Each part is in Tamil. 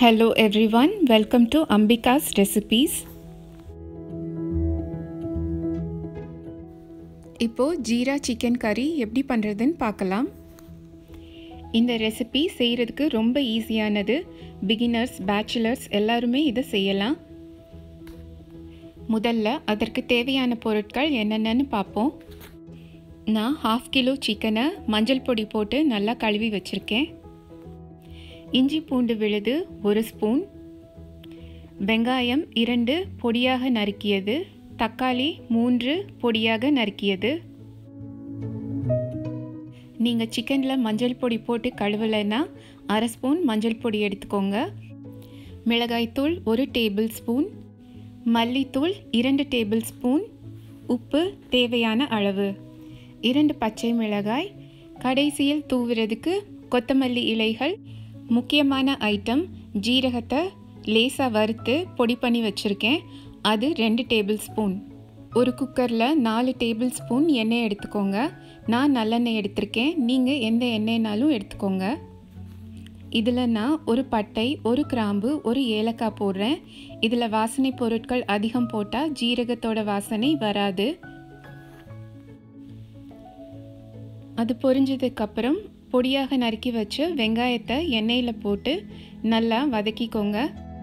Hello everyone, welcome to Ambika's Recipes. இப்போ ஜீரா சிக்கன் கறி எப்படி பண்ணுறதுன்னு பார்க்கலாம். இந்த ரெசிபி செய்கிறதுக்கு ரொம்ப ஈஸியானது. பிகினர்ஸ், பேச்சுலர்ஸ் எல்லாருமே இதை செய்யலாம். முதல்ல அதற்கு தேவையான பொருட்கள் என்னென்னு பார்ப்போம். நான் 1/2 கிலோ சிக்கனை மஞ்சள் பொடி போட்டு நல்லா கழுவி வச்சுருக்கேன். இஞ்சி பூண்டு விழுது 1 ஸ்பூன், வெங்காயம் 2 பொடியாக நறுக்கியது, தக்காளி 3 பொடியாக நறுக்கியது. நீங்கள் சிக்கனில் மஞ்சள் பொடி போட்டு கழுவலைன்னா 1/2 ஸ்பூன் மஞ்சள் பொடி எடுத்துக்கோங்க. மிளகாய்த்தூள் 1 டேபிள் ஸ்பூன், மல்லித்தூள் 2 டேபிள் ஸ்பூன், உப்பு தேவையான அளவு, 2 பச்சை மிளகாய், கடைசியில் தூவுறதுக்கு கொத்தமல்லி இலைகள். முக்கியமான ஐட்டம் ஜீரகத்தை லேசாக வறுத்து பொடி பண்ணி வச்சுருக்கேன், அது 2 டேபிள் ஸ்பூன். ஒரு குக்கரில் 4 டேபிள் ஸ்பூன் எண்ணெய் எடுத்துக்கோங்க. நான் நல்லெண்ணெய் எடுத்திருக்கேன், நீங்கள் எந்த எண்ணெய்னாலும் எடுத்துக்கோங்க. இதில் நான் ஒரு பட்டை, 1 கிராம்பு, 1 ஏலக்காய் போடுறேன். இதில் வாசனை பொருட்கள் அதிகம் போட்டால் ஜீரகத்தோட வாசனை வராது. அது பொரிஞ்சதுக்கப்புறம் பொடியாக நறுக்கி வச்சு வெங்காயத்தை எண்ணெயில் போட்டு நல்லா வதக்கிக்கோங்க.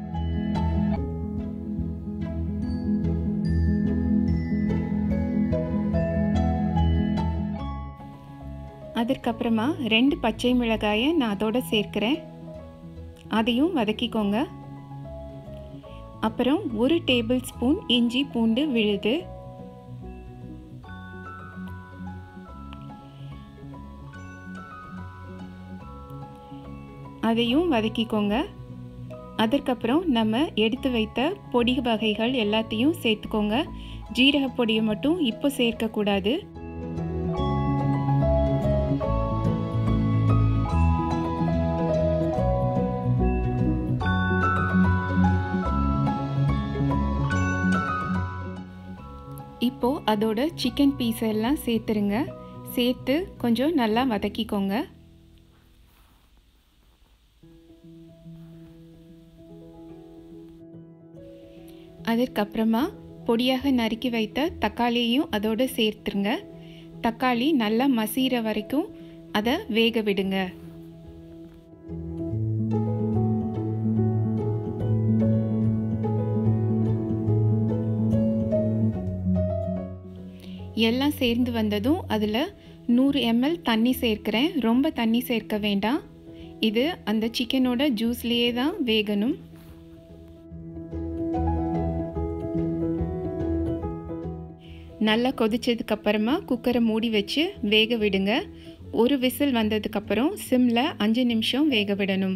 அதற்கப்புறமா 2 பச்சை மிளகாயை நான் அதோட சேர்க்கிறேன், அதையும் வதக்கிக்கோங்க. அப்புறம் 1 டேபிள் ஸ்பூன் இஞ்சி பூண்டு விழுது, அதையும் வதக்கிக்கோங்க. அதற்கப்புறம் நம்ம எடுத்து வைத்த பொடி வகைகள் எல்லாத்தையும் சேர்த்துக்கோங்க. ஜீரக பொடியை மட்டும் இப்போ சேர்க்கக்கூடாது. இப்போ அதோட சிக்கன் பீஸ் எல்லாம் சேர்த்துருங்க. சேர்த்து கொஞ்சம் நல்லா வதக்கிக்கோங்க. அதற்கப்புறமா பொடியாக நறுக்கி வைத்த தக்காளியையும் அதோடு சேர்த்துருங்க. தக்காளி நல்லா மசிகிற வரைக்கும் அதை வேக விடுங்க. எல்லாம் சேர்ந்து வந்ததும் அதில் 100 ml தண்ணி சேர்க்கிறேன். ரொம்ப தண்ணி சேர்க்க வேண்டாம், இது அந்த சிக்கனோட ஜூஸ்லேயே தான் வேகணும். நல்லா கொதிச்சதுக்கு அப்புறமா குக்கரை மூடி வச்சு வேக விடுங்க. ஒரு விசில் வந்ததுக்கப்புறம் சிம்மில் 5 நிமிஷம் வேக விடணும்.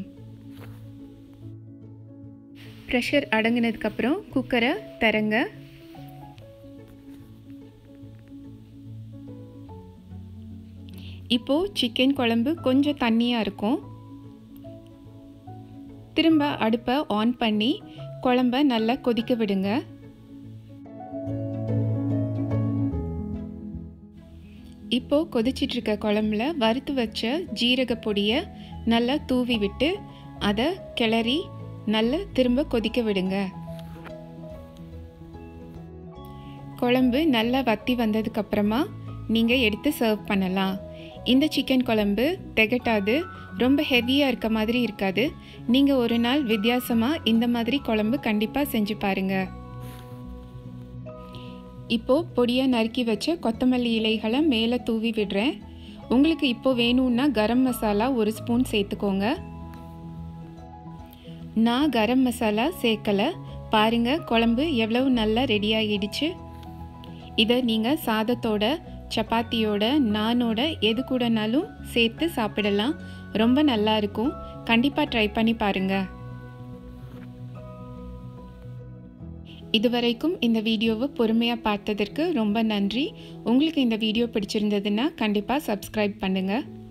ப்ரெஷர் அடங்கினதுக்கப்புறம் குக்கரை திறங்க. இப்போது சிக்கன் குழம்பு கொஞ்சம் தண்ணியாக இருக்கும். திரும்ப அடுப்பை ஆன் பண்ணி குழம்பை நல்லா கொதிக்க விடுங்க. இப்போது கொதிச்சிட்ருக்க குழம்புல வறுத்து வச்ச ஜீரக பொடியை நல்லா தூவி விட்டு அதை கிளறி நல்லா திரும்ப கொதிக்க விடுங்க. குழம்பு நல்லா வத்தி வந்ததுக்கப்புறமா நீங்கள் எடுத்து சர்வ் பண்ணலாம். இந்த சிக்கன் குழம்பு திகட்டாது, ரொம்ப ஹெவியாக இருக்க மாதிரி இருக்காது. நீங்கள் ஒரு நாள் வித்தியாசமாக இந்த மாதிரி குழம்பு கண்டிப்பாக செஞ்சு பாருங்கள். இப்போது பொடியாக நறுக்கி வச்ச கொத்தமல்லி இலைகளை மேலே தூவி விடுறேன். உங்களுக்கு இப்போது வேணும்னா கரம் மசாலா 1 ஸ்பூன் சேர்த்துக்கோங்க. நான் கரம் மசாலா சேர்க்கலை. பாருங்கள் குழம்பு எவ்வளவு நல்லா ரெடி ஆகிடுச்சு. இதை நீங்கள் சாதத்தோட, சப்பாத்தியோட, நானோட எது கூடனாலும் சேர்த்து சாப்பிடலாம். ரொம்ப நல்லா இருக்கும். கண்டிப்பாக ட்ரை பண்ணி பாருங்கள். இதுவரைக்கும் இந்த வீடியோவை பொறுமையாக பார்த்ததற்கு ரொம்ப நன்றி. உங்களுக்கு இந்த வீடியோ பிடிச்சிருந்ததுன்னா கண்டிப்பாக சப்ஸ்கிரைப் பண்ணுங்கள்.